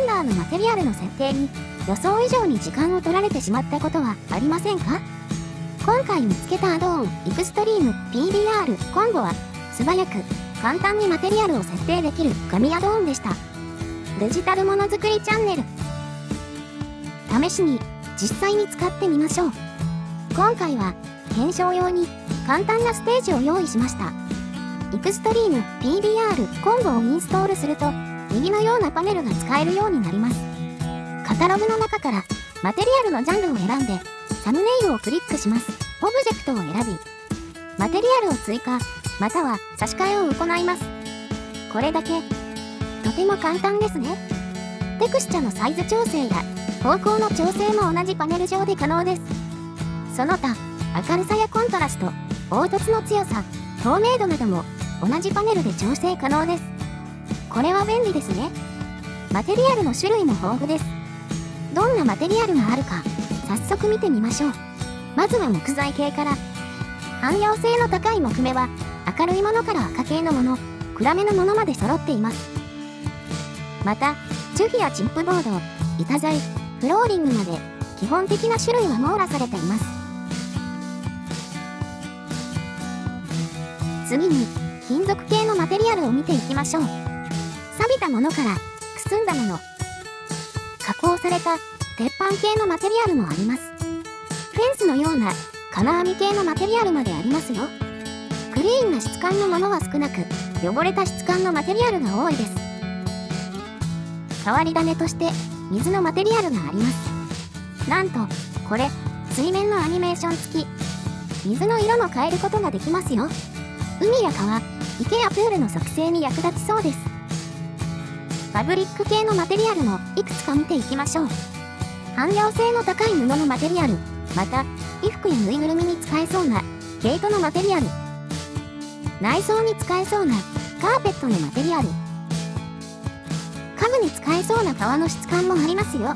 ダーのマテリアルの設定に予想以上に時間を取られてしまったことはありませんか？今回見つけたアドオンエクストリーム PBR コンボは素早く簡単にマテリアルを設定できる神アドオンでした。デジタルものづくりチャンネル、試しに実際に使ってみましょう。今回は検証用に簡単なステージを用意しました。エクストリーム PBR コンボをインストールすると右のようなパネルが使えるようになります。カタログの中からマテリアルのジャンルを選んでサムネイルをクリックします。オブジェクトを選びマテリアルを追加または差し替えを行います。これだけ。とても簡単ですね。テクスチャのサイズ調整や方向の調整も同じパネル上で可能です。その他明るさやコントラスト、凹凸の強さ、透明度なども同じパネルで調整可能です。これは便利ですね。マテリアルの種類も豊富です。どんなマテリアルがあるか早速見てみましょう。まずは木材系から。汎用性の高い木目は明るいものから赤系のもの、暗めのものまで揃っています。また樹皮やチップボード、板材、フローリングまで基本的な種類は網羅されています。次に金属系のマテリアルを見ていきましょう。錆びたものからくすんだもの、加工された鉄板系のマテリアルもあります。フェンスのような金網系のマテリアルまでありますよ。クリーンな質感のものは少なく、汚れた質感のマテリアルが多いです。変わり種として水のマテリアルがあります。なんとこれ水面のアニメーション付き。水の色も変えることができますよ。海や川、池やプールの植生に役立ちそうです。ファブリック系のマテリアルもいくつか見ていきましょう。汎用性の高い布のマテリアル、また衣服やぬいぐるみに使えそうな毛糸のマテリアル、内装に使えそうなカーペットのマテリアル、家具に使えそうな革の質感もありますよ。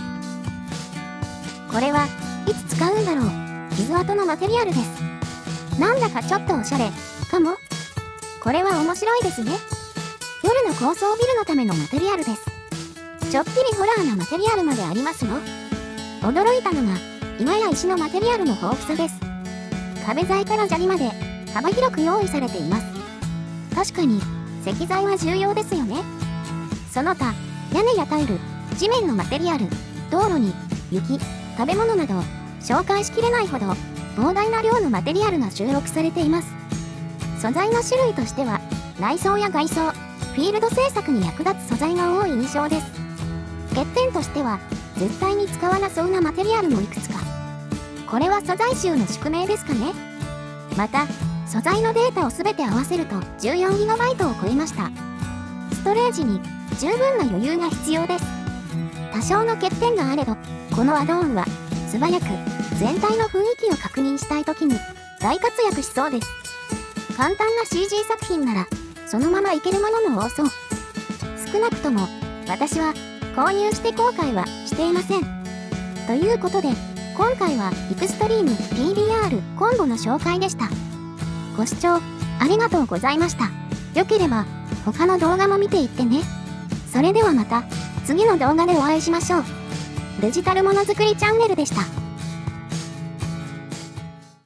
これはいつ使うんだろう。傷跡のマテリアルです。なんだかちょっとおしゃれかも。これは面白いですね。夜の高層ビルのためのマテリアルです。ちょっぴりホラーなマテリアルまでありますよ。驚いたのが岩や石のマテリアルの豊富さです。壁材から砂利まで幅広く用意されています。確かに石材は重要ですよね。その他屋根やタイル、地面のマテリアル、道路に雪、食べ物など紹介しきれないほど膨大な量のマテリアルが収録されています。素材の種類としては内装や外装、フィールド製作に役立つ素材が多い印象です。欠点としては絶対に使わなそうなマテリアルもいくつか。これは素材集の宿命ですかね。また素材のデータを全て合わせると 14GB を超えました。ストレージに十分な余裕が必要です。多少の欠点があれどこのアドオンは素早く全体の雰囲気を確認したい時に大活躍しそうです。簡単な CG 作品ならそのままいけるものも多そう。少なくとも私は購入して後悔はしていません。ということで今回はエクストリーム PBR コンボの紹介でした。ご視聴ありがとうございました。良ければ他の動画も見ていってね。それではまた次の動画でお会いしましょう。デジタルものづくりチャンネルでした。